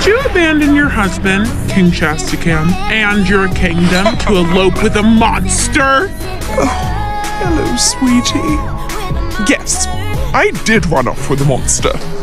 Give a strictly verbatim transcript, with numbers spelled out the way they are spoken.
Did you abandon your husband, King Chasticam, and your kingdom to elope with a monster? Oh, hello, sweetie. Yes, I did run off with a monster.